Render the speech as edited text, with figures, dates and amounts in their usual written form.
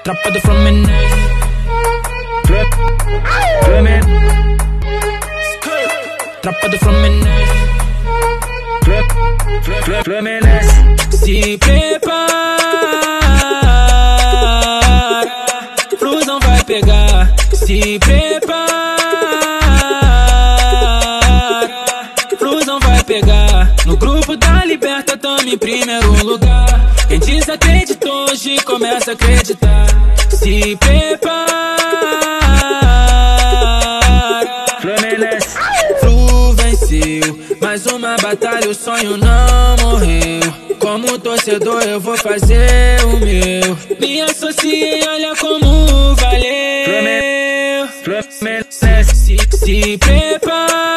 Tropa do Fluminense. Tropa do Fluminense. Se prepara, Flusão vai pegar. Se prepara, Flusão vai pegar. No grupo da Liberta tamo em primeiro lugar. Quem desacreditou hoje começa a acreditar. Se prepara, Flu venceu mais uma batalha, o sonho não morreu. Como torcedor eu vou fazer o meu. Me associei, olha como valeu. Se prepara,